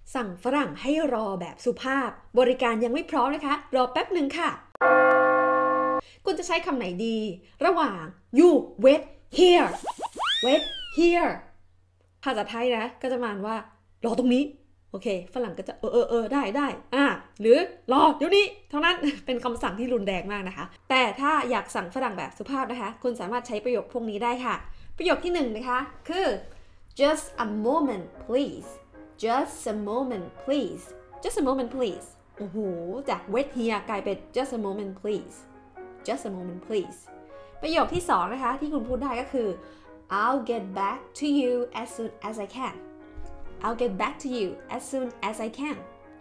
สั่งฝรั่งให้รอแบบสุภาพบริการยังไม่พร้อมนะคะรอแป๊บหนึ่งค่ะคุณจะใช้คำไหนดีระหว่าง you wait here wait here ภาษาไทยนะก็จะประมาณว่ารอตรงนี้โอเคฝรั่งก็จะได้หรือรอเดี๋ยวนี้เท่านั้น เป็นคำสั่งที่รุนแรงมากนะคะแต่ถ้าอยากสั่งฝรั่งแบบสุภาพนะคะคุณสามารถใช้ประโยคพวกนี้ได้ค่ะประโยคที่1นะคะคือ just a moment please just a moment please just a moment please โอ้โหจาก wait here กลายเป็น just a moment please just a moment please ประโยคที่2นะคะที่คุณพูดได้ก็คือ I'll get back to you as soon as I can I'll get back to you as soon as I can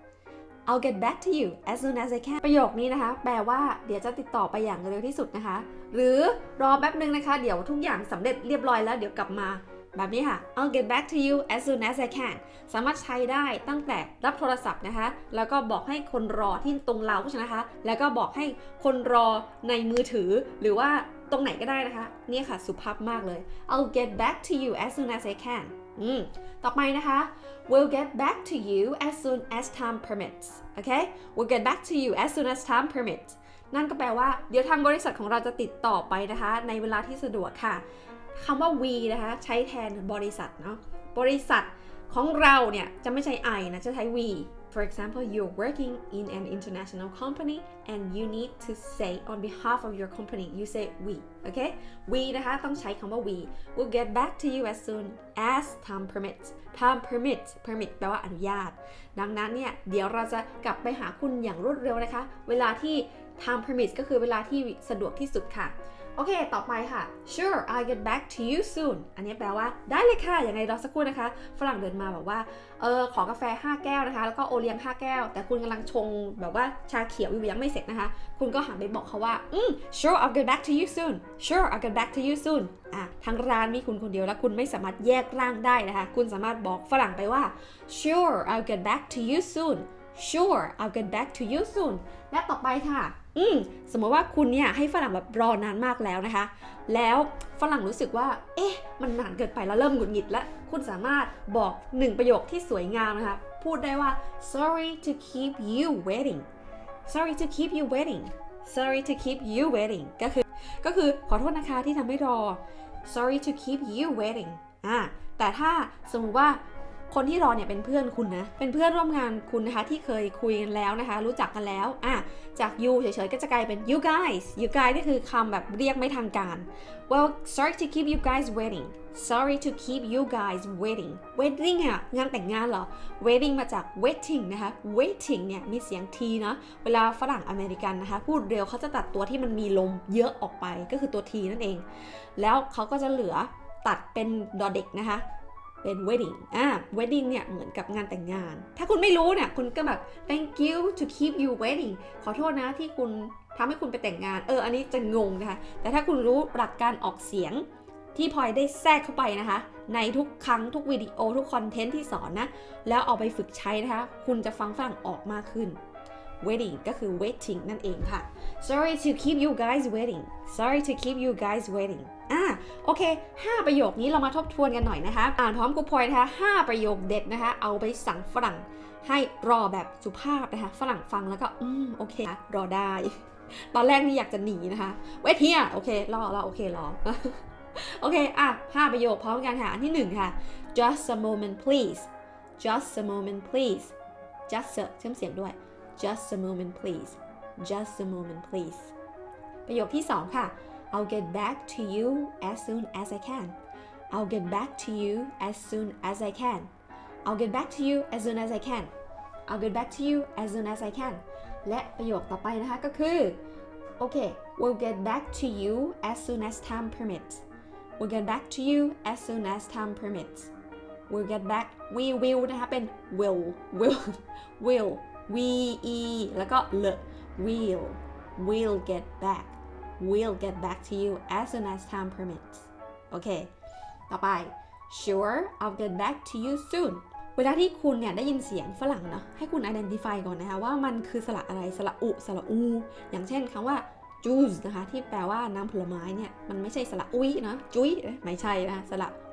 I'll get back to you as soon as I can ประโยคนี้นะคะแปลว่าเดี๋ยวจะติดต่อไปอย่างเร็วที่สุดนะคะหรือรอแป๊บนึงนะคะเดี๋ยวทุกอย่างสำเร็จเรียบร้อยแล้วเดี๋ยวกลับมาแบบนี้ค่ะ I'll get back to you as soon as I can สามารถใช้ได้ตั้งแต่รับโทรศัพท์นะคะแล้วก็บอกให้คนรอที่ตรงเราใช่ไหมคะแล้วก็บอกให้คนรอในมือถือหรือว่าตรงไหนก็ได้นะคะนี่ค่ะสุภาพมากเลย I'll get back to you as soon as I can ต่อไปนะคะ We'll get back to you as soon as time permits okay We'll get back to you as soon as time permits นั่นก็แปลว่าเดี๋ยวทางบริษัทของเราจะติดต่อไปนะคะในเวลาที่สะดวกค่ะคำว่า we นะคะใช้แทนบริษัทเนาะบริษัทของเราเนี่ยจะไม่ใช้ I นะจะใช้ we For example you're working in an international company and you need to say on behalf of your company you say we okay we นะคะต้องใช้คำว่า we will get back to you as soon as time permits time permits permit แปลว่าอนุญาตดังนั้นเนี่ยเดี๋ยวเราจะกลับไปหาคุณอย่างรวดเร็วนะคะเวลาที่ time permits ก็คือเวลาที่สะดวกที่สุดค่ะโอเคต่อไปค่ะ Sure I'll get back to you soon อันนี้แปลว่าได้เลยค่ะอย่างไรรอสักครู่นะคะฝรั่งเดินมาแบบว่าขอกาแฟ5แก้วนะคะแล้วก็โอเลี้ยง5แก้วแต่คุณกำลังชงแบบว่าชาเขียวอยู่ยังไม่เสร็จนะคะคุณก็หันไปบอกเขาว่าSure I'll get back to you soon Sure I'll get back to you soon ทั้งร้านมีคุณคนเดียวแล้วคุณไม่สามารถแยกร่างได้นะคะคุณสามารถบอกฝรั่งไปว่า Sure I'll get back to you soon Sure I'll get back to you soon และต่อไปค่ะสมมติว่าคุณเนี่ยให้ฝรั่งแบบรอนานมากแล้วนะคะแล้วฝรั่งรู้สึกว่ามันนานเกินไปแล้วเริ่มหงุดหงิดแล้วคุณสามารถบอก1ประโยคที่สวยงามนะคะพูดได้ว่า sorry to keep you waiting sorry to keep you waiting sorry to keep you waiting ก็คือขอโทษนะคะที่ทำให้รอ sorry to keep you waiting แต่ถ้าสมมติว่าคนที่รอเนี่ยเป็นเพื่อนคุณนะเป็นเพื่อนร่วมงานคุณนะคะที่เคยคุยกันแล้วนะคะรู้จักกันแล้วจาก you เฉยๆก็จะกลายเป็น you guys นี่คือคำแบบเรียกไม่ทางการ well sorry to keep you guys waiting sorry to keep you guys waiting waiting งานแต่งงานเหรอ waiting มาจาก waiting นะคะ waiting เนี่ยมีเสียง t เนาะเวลาฝรั่งอเมริกันนะคะพูดเร็วเขาจะตัดตัวที่มันมีลมเยอะออกไปก็คือตัว t นั่นเองแล้วเขาก็จะเหลือตัดเป็นดอเด็กนะคะเป็น wedding wedding เนี่ยเหมือนกับงานแต่งงานถ้าคุณไม่รู้เนี่ยคุณก็แบบ thank you to keep you waiting ขอโทษนะที่คุณทำให้คุณไปแต่งงานอันนี้จะงงนะคะแต่ถ้าคุณรู้หลักการออกเสียงที่พลอยได้แทรกเข้าไปนะคะในทุกครั้งทุกวิดีโอทุกคอนเทนต์ที่สอนนะแล้วเอาไปฝึกใช้นะคะคุณจะฟังฝรั่งออกมากขึ้น wedding ก็คือ waiting นั่นเองค่ะ sorry to keep you guys waiting sorry to keep you guys waitingโอเค5ประโยคนี้เรามาทบทวนกันหน่อยนะคะอ่านพร้อมกูพลอยนะคะ5ประโยคเด็ดนะคะเอาไปสั่งฝรั่งให้รอแบบสุภาพนะคะฝรั่งฟังแล้วก็โอเครอได้ตอนแรกนี่อยากจะหนีนะคะwait hereโอเครอโอเครอโอเค5ประโยคพร้อมกันค่ะอันที่1ค่ะ just a moment please just a moment please just เชื่อมเสียงด้วย just a moment please just a moment please ประโยคที่2ค่ะI'll get back to you as soon as I can I'll get back to you as soon as I can I'll get back to you as soon as I can I'll get back to you as soon as I can และประโยคต่อไปนะคะก็คือโอเค We'll get back to you as soon as time permits We'll get back to you as soon as time permits We'll get back we will นะคะเป็น willแล้วก็ will get back We'll get back to you as soon as time permits โอเคต่อไป Sure I'll get back to you soon เวลาที่คุณเนี่ยได้ยินเสียงฝรั่งเนาะให้คุณ identify ก่อนนะคะว่ามันคือสระอะไรสระอุสระอูอย่างเช่นคำว่า juice นะคะที่แปลว่าน้ำผลไม้เนี่ยมันไม่ใช่สระอุ้ยนะจุ้ยไม่ใช่นะสระ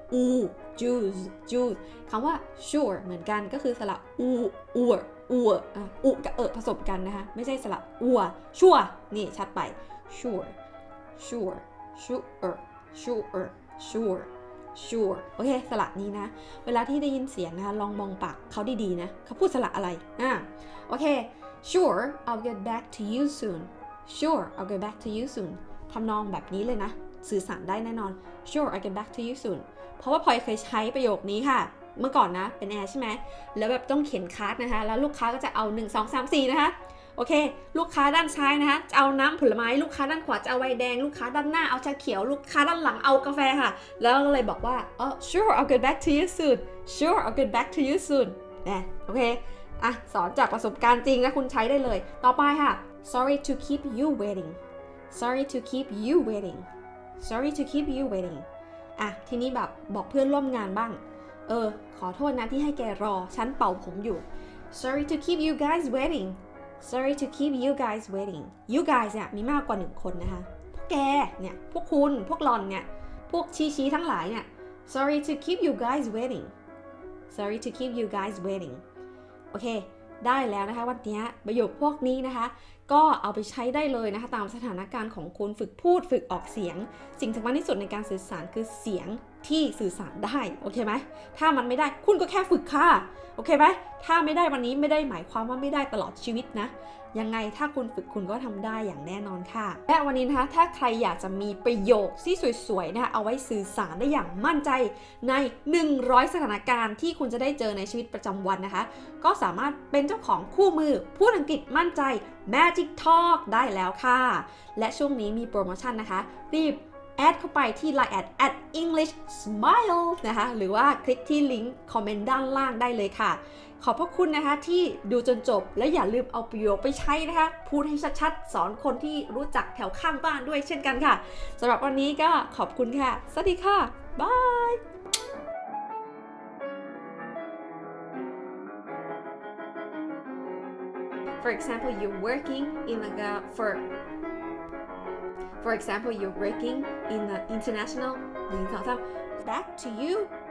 อู juice juice คำว่า sure เหมือนกันก็คือสระอูอัวอุกับผสมกันนะคะไม่ใช่สระอัวชัวนี่ชัดไป sure sure sure sure sure sure โอเคสระนี้นะเวลาที่ได้ยินเสียงนะคะลองมองปากเขาดีๆนะเขาพูดสระอะไรโอเค sure I'll get back to you soon sure I'll get back to you soon ทำนองแบบนี้เลยนะสื่อสารได้แน่นอน sure I'll get back to you soon เพราะว่าพลอยเคยใช้ประโยคนี้ค่ะเมื่อก่อนนะเป็นแอร์ใช่ไหมแล้วแบบต้องเขียนคัสนะคะแล้วลูกค้าก็จะเอา1 2 3 4นะคะโอเคลูกค้าด้านซ้ายนะคะจะเอาน้ำผลไม้ลูกค้าด้านขวาจะเอาไวน์แดงลูกค้าด้านหน้าเอาชาเขียวลูกค้าด้านหลังเอากาแฟค่ะแล้วก็เลยบอกว่าsure I'll get back to you soon sure I'll get back to you soon นะโอเคสอนจากประสบการณ์จริงนะคุณใช้ได้เลยต่อไปค่ะ sorry to keep you waiting sorry to keep you waiting sorry to keep you waiting ทีนี้แบบบอกเพื่อนร่วมงานบ้างขอโทษนะที่ให้แกรอฉันเป่าผมอยู่ sorry to keep you guys waiting sorry to keep you guys waiting you guys เนี่ยมีมากกว่า1คนนะคะพวกแกเนี่ยพวกคุณพวกหล่อนเนี่ยพวกชี้ทั้งหลายเนี่ย sorry to keep you guys waiting sorry to keep you guys waiting โอเคได้แล้วนะคะวันนี้ประโยคพวกนี้นะคะก็เอาไปใช้ได้เลยนะคะตามสถานการณ์ของคุณฝึกพูดฝึกออกเสียงสิ่งสำคัญที่สุดในการสื่อสารคือเสียงที่สื่อสารได้โอเคไหมถ้ามันไม่ได้คุณก็แค่ฝึกค่ะโอเคไหมถ้าไม่ได้วันนี้ไม่ได้หมายความว่าไม่ได้ตลอดชีวิตนะยังไงถ้าคุณฝึกคุณก็ทำได้อย่างแน่นอนค่ะและวันนี้นะคะถ้าใครอยากจะมีประโยคที่สวยๆนะคะเอาไว้สื่อสารได้อย่างมั่นใจใน100สถานการณ์ที่คุณจะได้เจอในชีวิตประจำวันนะคะก็สามารถเป็นเจ้าของคู่มือพูดอังกฤษมั่นใจ Magic Talk ได้แล้วค่ะและช่วงนี้มีโปรโมชั่นนะคะรีบแอดเข้าไปที่ Line at English Smile นะคะหรือว่าคลิกที่ลิงก์คอมเมนต์ด้านล่างได้เลยค่ะขอบพระคุณนะคะที่ดูจนจบและอย่าลืมเอาประโยคไปใช้นะคะพูดให้ชัดๆสอนคนที่รู้จักแถวข้างบ้านด้วยเช่นกันค่ะสำหรับวันนี้ก็ขอบคุณค่ะสวัสดีค่ะบาย For example you're working in For example, you're working in the international back to you